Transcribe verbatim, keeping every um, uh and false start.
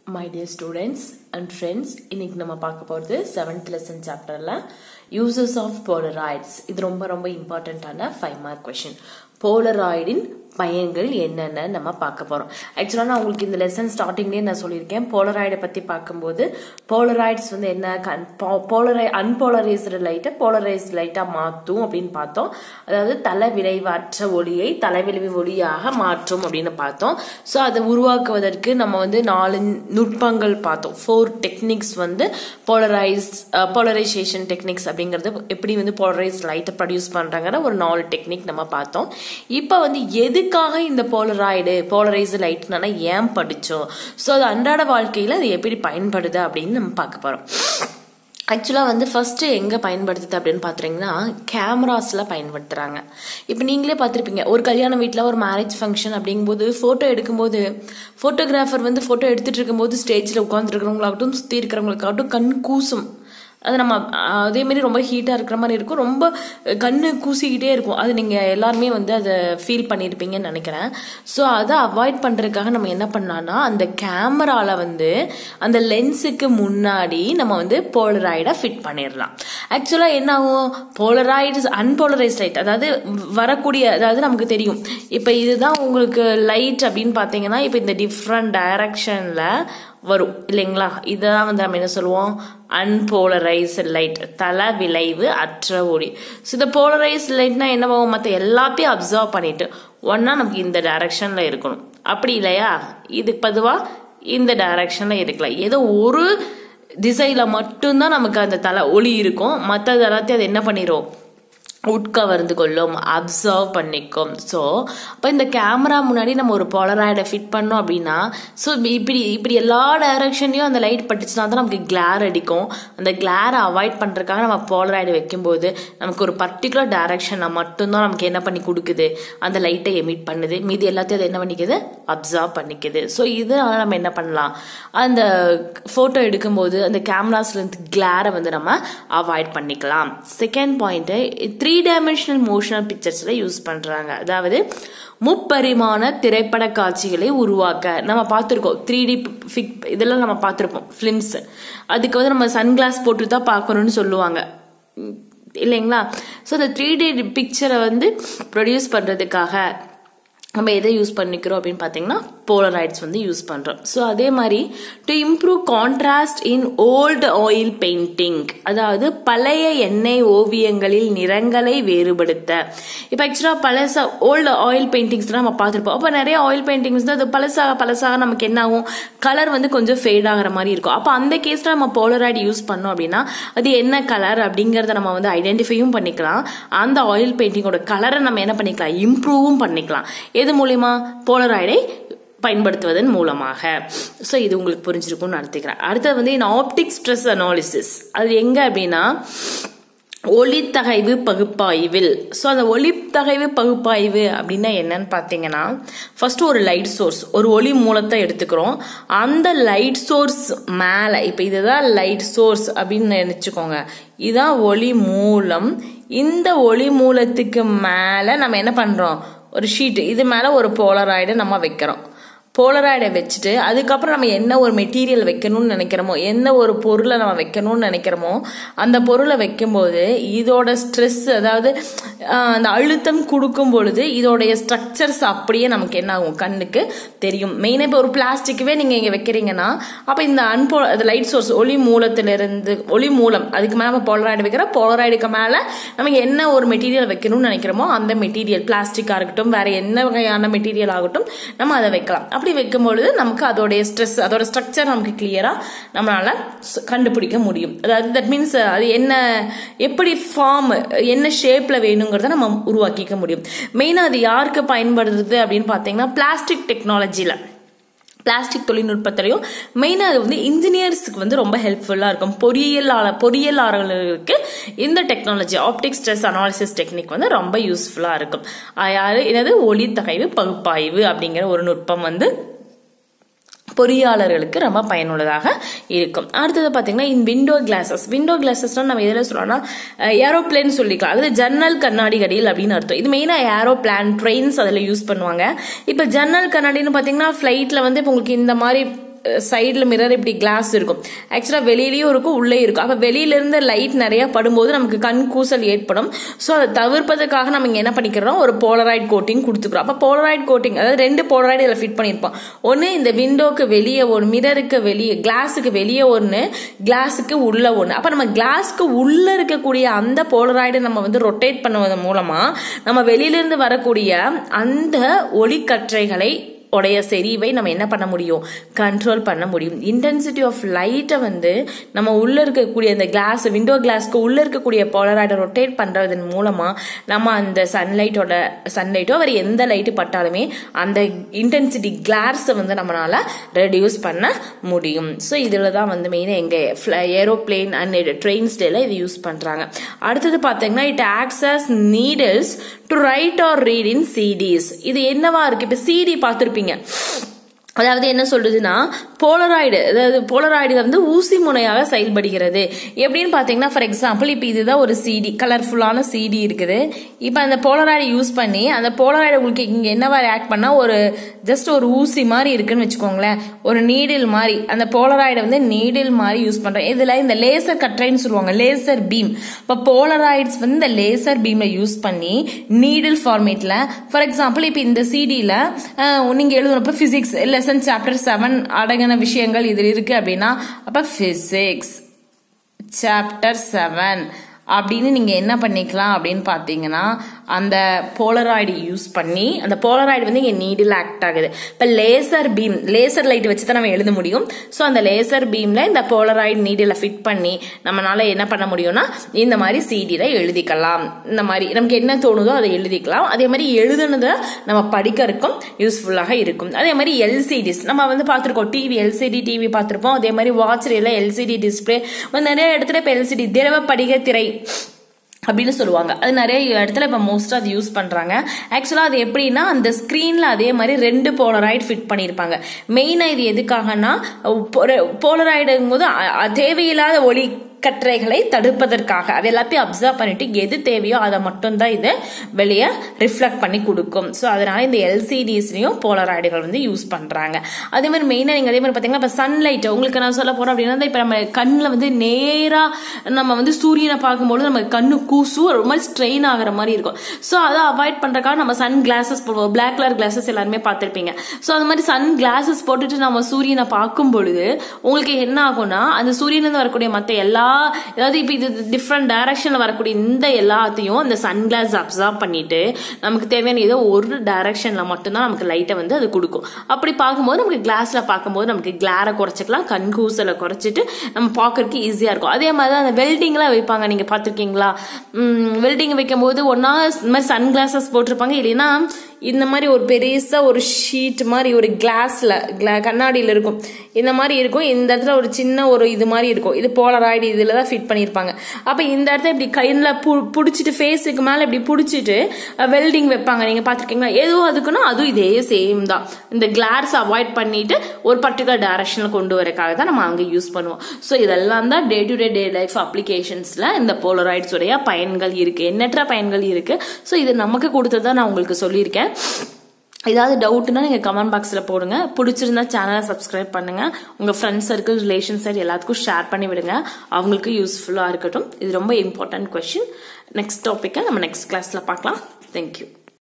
My dear students and friends, இன்னைக்கு நம்ம பார்க்க போறது seventh lesson chapterல uses of polaroids. இது ரொம்ப ரொம்ப இம்பார்ட்டன்ட்டான five mark question. Polaroidin பயன்கள் என்னென்ன நம்ம பார்க்க போறோம். ஆக்சுவலா நான் உங்களுக்கு இந்த லெசன் ஸ்டார்டிங்லயே நான் சொல்லியிருக்கேன். போலராய்டை பத்தி பார்க்கும்போது போலராய்ட்ஸ் வந்து என்ன, போலரை அன்போலரைஸ்டு லைட்டை போலரைஸ்டு லைட்டா மாற்றும் அப்படின்னு பார்த்தோம். அதாவது தலை விளைவற்ற ஒளியை தலைவிளைவு ஒளியாக மாற்றும் அப்படின்னு பார்த்தோம். ஸோ அதை உருவாக்குவதற்கு நம்ம வந்து நாலு நுட்பங்கள் பார்த்தோம். ஃபோர் டெக்னிக்ஸ் வந்து போலரைஸ் போலரைசேஷன் டெக்னிக்ஸ் அப்படிங்கிறது எப்படி வந்து போலரைஸ் லைட்டை ப்ரொடியூஸ் பண்றாங்கிற ஒரு நாலு டெக்னிக் நம்ம பார்த்தோம். இப்போ வந்து எது இந்த போலராய்டு போலரைஸ்டு லைட்னா ஏன் படிச்சோம், சோ அது அன்றாட வாழ்க்கையில அது எப்படி பயன்படுது அப்படின்னு நம்ம பார்க்க போறோம். ஆக்சுவலா வந்து ஃபர்ஸ்ட் எங்க பயன்படுத்துது அப்படின்னு பாத்தீங்கன்னா கேமராஸ்ல பயன்படுத்துறாங்க. இப்ப நீங்களே பார்த்திருப்பீங்க, ஒரு கல்யாண வீட்டுல ஒரு மேரேஜ் ஃபங்க்ஷன் அப்படிங்கும்போது போட்டோ எடுக்கும்போது போட்டோகிராஃபர் வந்து போட்டோ எடுத்துட்டு இருக்கும்போது ஸ்டேஜ்ல உட்கார்ந்து இருக்கிறவங்களாகட்டும் சுத்தி இருக்கிறவங்களுக்காகட்டும் கண் கூசும். அது நம்ம அதே மாதிரி ரொம்ப ஹீட்டா இருக்கிற மாதிரி இருக்கும், ரொம்ப கண்ணு கூசிக்கிட்டே இருக்கும். அது நீங்க எல்லாருமே வந்து அதை ஃபீல் பண்ணிருப்பீங்கன்னு நினைக்கிறேன். ஸோ அதை அவாய்ட் பண்றதுக்காக நம்ம என்ன பண்ணலாம்னா அந்த கேமரால வந்து அந்த லென்ஸுக்கு முன்னாடி நம்ம வந்து போலராய்டை ஃபிட் பண்ணிடலாம். ஆக்சுவலா என்ன ஆகும், போலராய்டு அன்போலரைஸ்ட் லைட் அதாவது வரக்கூடிய, அதாவது நமக்கு தெரியும் இப்ப இதுதான் உங்களுக்கு லைட் அப்படின்னு பாத்தீங்கன்னா இப்ப இந்த டிஃப்ரெண்ட் டைரக்ஷன்ல வரும் இல்லைங்களா. இதான் வந்து நம்ம என்ன சொல்லுவோம், அன்போலரைஸ்டு லைட், தலை விளைவு அற்ற ஒளி. ஸோ இந்த போலரைஸ்டு லைட்னா என்ன ஆகும், மற்ற எல்லாத்தையும் அப்சர்வ் பண்ணிட்டு ஒன்னா நமக்கு இந்த டைரக்ஷன்ல இருக்கணும். அப்படி இல்லையா, இதுக்கு பொதுவா இந்த டைரக்ஷன்ல இருக்கலாம். ஏதோ ஒரு திசையில மட்டும்தான் நமக்கு அந்த தலை ஒளி இருக்கும், மற்றது எல்லாத்தையும் அது என்ன பண்ணிரும், உட்கவர்ந்து கொள்ளும், அப்சர்வ் பண்ணிக்கும். ஸோ அப்போ இந்த கேமரா முன்னாடி நம்ம ஒரு போலராய்டை ஃபிட் பண்ணோம் அப்படின்னா ஸோ இப்படி இப்படி எல்லா டைரக்ஷன்லையும் அந்த லைட் பட்டுச்சுன்னா தான் நமக்கு கிளார் அடிக்கும். அந்த கிளாரை அவாய்ட் பண்ணுறதுக்காக நம்ம போலராய்டு வைக்கும்போது நமக்கு ஒரு பர்டிகுலர் டைரக்ஷனை மட்டும்தான் நமக்கு என்ன பண்ணி கொடுக்குது, அந்த லைட்டை எமிட் பண்ணுது. மீதி எல்லாத்தையும் அது என்ன பண்ணிக்குது, அப்சர்வ் பண்ணிக்குது. ஸோ இதனால நம்ம என்ன பண்ணலாம், அந்த ஃபோட்டோ எடுக்கும்போது அந்த கேமராஸ்ல இருந்து கிளாரை வந்து நம்ம அவாய்ட் பண்ணிக்கலாம். Second point, three dimensional motional பிக்சர்ஸ்ல யூஸ் பண்றாங்க. அதாவது முப்பரிமாண திரைப்பட காட்சிகளை உருவாக்க நம்ம பார்த்திருக்கோம். த்ரீ டி இதெல்லாம் நம்ம பார்த்திருப்போம் பிலிம்ஸ். அதுக்கு வந்து நம்ம சன்கிளாஸ் போட்டு தான் பார்க்கணும்னு சொல்லுவாங்க இல்லைங்களா. ஸோ இந்த த்ரீ டி பிக்சரை வந்து ப்ரொடியூஸ் பண்றதுக்காக நம்ம எதை யூஸ் பண்ணிக்கிறோம் அப்படின்னு பார்த்தீங்கன்னா போலராய்ட்ஸ் வந்து யூஸ் பண்றோம். ஸோ அதே மாதிரி to improve contrast in old oil painting, அதாவது பழைய எண்ணெய் ஓவியங்களில் நிறங்களை வேறுபடுத்த. இப்போ ஆக்சுவலா பழசா ஓல்டு ஆயில் பெயிண்டிங்ஸ் நம்ம பார்த்துருப்போம். அப்போ நிறைய ஆயில் பெயிண்டிங்ஸ் தான் அது பழசாக பழசாக நமக்கு என்ன ஆகும், கலர் வந்து கொஞ்சம் ஃபேட் ஆகிற மாதிரி இருக்கும். அப்போ அந்த கேஸ்ல நம்ம போலராய்டு யூஸ் பண்ணோம் அப்படின்னா அது என்ன கலர் அப்படிங்கறத நம்ம வந்து ஐடென்டிஃபையும் பண்ணிக்கலாம். அந்த ஆயில் பெயிண்டிங்கோட கலரை நம்ம என்ன பண்ணிக்கலாம், இம்ப்ரூவும் பண்ணிக்கலாம். எது மூலியமா, போலராய்டை பயன்படுத்துவதன் மூலமாக. ஸோ இது உங்களுக்கு புரிஞ்சிருக்கும்னு நினைக்கிறேன். அடுத்தது வந்து இந்த ஆப்டிக் ஸ்ட்ரெஸ் அனாலிசிஸ், அது எங்க அப்படின்னா ஒளித்தகைவு பகுப்பாய்வில். ஸோ அந்த ஒளித்தகைவு பகுப்பாய்வு அப்படின்னா என்னன்னு பார்த்தீங்கன்னா ஃபர்ஸ்ட் ஒரு லைட் சோர்ஸ், ஒரு ஒளி மூலத்தை எடுத்துக்கிறோம். அந்த லைட் சோர்ஸ் மேலே, இப்போ இதுதான் லைட் சோர்ஸ் அப்படின்னு நினைச்சுக்கோங்க, இதுதான் ஒளி மூலம். இந்த ஒளி மூலத்துக்கு மேலே நம்ம என்ன பண்றோம், ஒரு ஷீட், இது மேல ஒரு போலராய்டை நம்ம வைக்கிறோம். போலராய்டை வச்சுட்டு அதுக்கப்புறம் நம்ம என்ன ஒரு மெட்டீரியல் வைக்கணும்னு நினைக்கிறோமோ, என்ன ஒரு பொருளை நம்ம வைக்கணும்னு நினைக்கிறோமோ அந்த பொருளை வைக்கும்போது இதோட ஸ்ட்ரெஸ், அதாவது அந்த அழுத்தம் கொடுக்கும் பொழுது இதோடைய ஸ்ட்ரக்சர்ஸ் அப்படியே நமக்கு என்ன ஆகும், கண்ணுக்கு தெரியும். மெயினாக இப்போ ஒரு பிளாஸ்டிக்கவே நீங்க இங்க வைக்கிறீங்கன்னா அப்ப இந்த அன்போ லைட் சோர்ஸ் ஒளி மூலத்திலிருந்து ஒளி மூலம் அதுக்கு மேல நம்ம போலராய்டு வைக்கிறோம். போலராய்டுக்கு மேல நம்ம என்ன ஒரு மெட்டீரியல் வைக்கணும்னு நினைக்கிறோமோ அந்த மெட்டீரியல், பிளாஸ்டிக்கா இருக்கட்டும் வேற என்ன வகையான மெட்டீரியல் ஆகட்டும், நம்ம அதை வைக்கலாம். அப்படி வைக்கும்பொழுது நமக்கு அதோடைய ஸ்ட்ரெஸ், அதோட ஸ்ட்ரக்சர் நமக்கு கிளியரா நம்மளால கண்டுபிடிக்க முடியும். அதாவது தட் மீன்ஸ் அது என்ன, எப்படி ஃபார்ம், என்ன ஷேப்ல வேணுங்கிறத நம்ம உருவாக்கிக்க முடியும். மெயினா அது யாருக்கு பயன்படுறது அப்படின்னு பாத்தீங்கன்னா பிளாஸ்டிக் டெக்னாலஜில, பிளாஸ்டிக் தொழில்நுட்பத்திலையும் மெயினா அது வந்து இன்ஜினியர்ஸ்க்கு வந்து ரொம்ப ஹெல்ப்ஃபுல்லா இருக்கும். பொறியியலாளர் பொறியியலாளர்களுக்கு இந்த technology optic stress analysis technique வந்து ரொம்ப யூஸ்ஃபுல்லா இருக்கும். யாரு என்னது, ஒளித்தகைவு பகுப்பாய்வு அப்படிங்கிற ஒரு நுட்பம் வந்து பொறியாளர்களுக்கு ரொம்ப பயனுள்ளதாக இருக்கும். அடுத்தது பாத்தீங்கன்னா இன் விண்டோ கிளாஸஸ். விண்டோ கிளாஸஸ்னா நம்ம எதுல சொல்லலாம், ஏரோப்ளேன் சொல்லிக்கலாம். அது ஜன்னல் கண்ணாடிகளில் அப்படின்னு அர்த்தம். இது மெயினா ஏரோப்ளான், ட்ரெயின்ஸ் அதுல யூஸ் பண்ணுவாங்க. இப்ப ஜன்னல் கண்ணாடின்னு பாத்தீங்கன்னா பிளைட்ல வந்து இப்ப உங்களுக்கு இந்த மாதிரி சைடுல மிரர் இப்படி கிளாஸ் இருக்கும், ஆக்சுவலா வெளியிலயும் இருக்கும் உள்ளே இருக்கும். அப்ப வெளியில இருந்து லைட் நிறைய படும்போது நமக்கு கண் கூசல் ஏற்படும். ஸோ அதை தவிர்ப்பதற்காக நம்ம இங்க என்ன பண்ணிக்கிறோம், ஒரு போலராய்டு கோட்டிங் கொடுத்துக்கிறோம். அப்ப போலராய்டு கோட்டிங் அதாவது ரெண்டு போலராய்டு இதில் ஃபிட் பண்ணியிருப்போம். ஒன்னு இந்த விண்டோக்கு வெளியே ஒரு மிரருக்கு வெளியே கிளாஸுக்கு வெளியே ஒன்னு கிளாஸுக்கு உள்ள ஒன்னு. அப்ப நம்ம கிளாஸ்க்கு உள்ள இருக்கக்கூடிய அந்த போலராய்டு நம்ம வந்து ரொட்டேட் பண்ணுவதன் மூலமா நம்ம வெளியிலிருந்து வரக்கூடிய அந்த ஒளிக்கற்றைகளை உடைய செறிவை நம்ம என்ன பண்ண முடியும், கண்ட்ரோல் பண்ண முடியும். இன்டென்சிட்டி ஆஃப் லைட்டை வந்து நம்ம உள்ள இருக்கக்கூடிய அந்த கிளாஸ் விண்டோ கிளாஸ்க்கு உள்ள இருக்கக்கூடிய போலராய்டை ரொட்டேட் பண்றதன் மூலமா நம்ம அந்த சன்லைட்டோட சன்லைட்டோ வேற எந்த லைட்டு பட்டாலுமே அந்த இன்டென்சிட்டி கிளாஸை வந்து நம்மளால ரெடியூஸ் பண்ண முடியும். ஸோ இதுல தான் வந்து மெயினாக எங்க ஏரோப்ளேன் அண்ட் ட்ரெயின்ஸ்ல இது யூஸ் பண்றாங்க. அடுத்தது பார்த்தீங்கன்னா it acts as needles to write or read in CDs. இது என்னவா இருக்கு, இப்ப சிடி பார்த்திருப்பீங்க. அதாவது என்ன சொல்றதுன்னா போலராய்டு, அதாவது போலராய்டு வந்து ஊசி முனையாக செயல்படுகிறது. எப்படின்னு பாத்தீங்கன்னா ஃபார் எக்ஸாம்பிள் இப்ப இதுதான் ஒரு சிடி, கலர்ஃபுல்லான சிடி இருக்குது. இப்ப அந்த போலராய்டு யூஸ் பண்ணி அந்த போலராய்டு உங்களுக்கு இங்க என்னவா ஆக்ட் பண்ணா ஒரு ஜஸ்ட் ஒரு ஊசி மாதிரி இருக்குன்னு வச்சுக்கோங்களேன், ஒரு நீடில் மாதிரி. அந்த போலராய்டை வந்து நீடில் மாதிரி யூஸ் பண்றோம். இதுல இந்த லேசர் கற்றைன்னு சொல்லுவாங்க, லேசர் பீம். இப்ப போலராய்ட்ஸ் வந்து இந்த லேசர் பீம்ல யூஸ் பண்ணி நீடில் ஃபார்மேட்ல ஃபார் எக்ஸாம்பிள் இப்ப இந்த சிடில நீங்க எழுதுறப்ப பிசிக்ஸ் லெசன் சாப்டர் செவன் அடங்கின விஷயங்கள் இதில் இருக்கு அப்படின்னா அப்ப பிசிக்ஸ் சாப்டர் செவன் அப்படின்னு நீங்க என்ன பண்ணிக்கலாம் அப்படின்னு பாத்தீங்கன்னா அந்த போலராய்டு யூஸ் பண்ணி அந்த போலராய்டு வந்து இங்க நீடில் ஆக்ட் ஆகுது. இப்ப லேசர் பீம் லேசர் லைட் வச்சு தான் நம்ம எழுத முடியும். ஸோ அந்த லேசர் பீம்ல இந்த போலராய்டு நீடில ஃபிட் பண்ணி நம்மளால என்ன பண்ண முடியும்னா இந்த மாதிரி சிடில எழுதிக்கலாம். இந்த மாதிரி நமக்கு என்ன தோணுதோ அதை எழுதிக்கலாம். அதே மாதிரி எழுதுனதை நம்ம படிக்கிறதுக்கும் யூஸ்ஃபுல்லாக இருக்கும். அதே மாதிரி எல்சிடிஸ் நம்ம வந்து பார்த்துருக்கோம், டிவி எல்சிடி டிவி பார்த்துருப்போம். அதே மாதிரி வாட்ச்ல எல்சிடி டிஸ்பிளே நிறைய இடத்துல இப்ப எல்சிடி திரவ படிக திரை அப்படின்னு சொல்லுவாங்க. அது நிறைய இடத்துல இப்ப மோஸ்டா அது யூஸ் பண்றாங்க. ஆக்சுவலா அது எப்படின்னா அந்த ஸ்கிரீன்ல அதே மாதிரி ரெண்டு போலராய்டு ஃபிட் பண்ணிருப்பாங்க. மெயினா இது எதுக்காகனா போலராய்டுங்கும் போது தேவையில்லாத ஒளி கற்றைகளை தடுப்பதற்காக அது எல்லாத்தையும் அப்சர்வ் பண்ணிட்டு எது தேவையோ அதை மட்டும் தான் இது வெளியே ரிஃப்ளெக்ட் பண்ணி கொடுக்கும். ஸோ அதனால இந்த எல்சிடிஸ்லயும் போலராய்டுகள் வந்து யூஸ் பண்றாங்க. அதே மாதிரி மெயினா நீங்க அதே மாதிரி பாத்தீங்கன்னா இப்ப சன்லைட் உங்களுக்கு நான் சொல்ல போறோம் அப்படின்னா இப்ப நம்ம கண்ணுல வந்து நேரா நம்ம வந்து சூரியனை பார்க்கும்போது நம்ம கண்ணு கூசு ஒரு மாதிரி ஸ்ட்ரெயின் ஆகுற மாதிரி இருக்கும். ஸோ அதை அவாய்ட் பண்றதுக்காக நம்ம சன் கிளாஸஸ் போடுவோம். பிளாக் கலர் கிளாஸஸ் எல்லாருமே பார்த்திருப்பீங்க. ஸோ அது மாதிரி சன் கிளாஸஸ் போட்டுட்டு நம்ம சூரியனை பார்க்கும் பொழுது உங்களுக்கு என்ன ஆகும்னா அந்த சூரியனிலிருந்து வரக்கூடிய மற்ற எல்லா அதாவது இப்ப இது டிஃப்ரெண்ட் டைரக்ஷன்ல வரக்கூடிய இந்த எல்லாத்தையும் அந்த சன்கிளாஸ் அப்சர்வ் பண்ணிட்டு நமக்கு தேவையான ஏதோ ஒரு டைரக்ஷன்ல மட்டும்தான் நமக்கு லைட்டை வந்து அது கொடுக்கும். அப்படி பார்க்கும்போது நமக்கு கிளாஸ்ல பார்க்கும்போது நமக்கு கிளாரை குறைச்சிக்கலாம், கண் கூசலை குறைச்சிட்டு நம்ம பார்க்கறதுக்கு ஈஸியா இருக்கும். அதே மாதிரி அந்த வெல்டிங்லாம் வைப்பாங்க, நீங்க பாத்திருக்கீங்களா? வெல்டிங் வைக்கும் போது ஒன்னா இந்த மாதிரி சன் கிளாஸஸ் போட்டிருப்பாங்க, இல்லைன்னா இந்த மாதிரி ஒரு பெருசா ஒரு ஷீட் மாதிரி ஒரு கிளாஸ்ல கண்ணாடியில இருக்கும், இந்த மாதிரி இருக்கும். இந்த இடத்துல ஒரு சின்ன ஒரு இது மாதிரி இருக்கும், இது போலராய்டு இதுலதான் ஃபிட் பண்ணிருப்பாங்க. அப்ப இந்த இடத்துல இப்படி கையில புடிச்சிட்டு ஃபேஸுக்கு மேல இப்படி புடிச்சிட்டு வெல்டிங் வைப்பாங்க, நீங்க பாத்திருக்கீங்களா? ஏதோ அதுக்குன்னா அதுவும் இதே சேம் தான். இந்த கிளாஸ் அவாய்ட் பண்ணிட்டு ஒரு பர்டிகுலர் டைரக்ஷன்ல கொண்டு வரக்காக தான் நம்ம அங்க யூஸ் பண்ணுவோம். ஸோ இதெல்லாம் தான் day to day day life அப்ளிகேஷன்ஸ்ல இந்த போலராய்ட்ஸ் உடைய பயன்கள் இருக்கு, எண்ணற்ற பயன்கள் இருக்கு. ஸோ இது நமக்கு கொடுத்ததா நான் உங்களுக்கு சொல்லியிருக்கேன். ஏதாவது டவுட்னா நீங்க கமெண்ட் பாக்ஸ்ல போடுங்க. பிடிச்சிருந்தா சேனலை சப்ஸ்கிரைப் பண்ணுங்க. உங்க ஃப்ரெண்ட்ஸ் சர்க்கிள் ரிலேஷன் சைடு எல்லாத்துக்கும் ஷேர் பண்ணி விடுங்க, அவங்களுக்கு யூஸ்ஃபுல்லா இருக்கட்டும். இது ரொம்ப இம்பார்ட்டன்ட் கொஸ்டின். நெக்ஸ்ட் டாபிக்கை நம்ம நெக்ஸ்ட் கிளாஸ்ல பார்க்கலாம். தேங்க்யூ.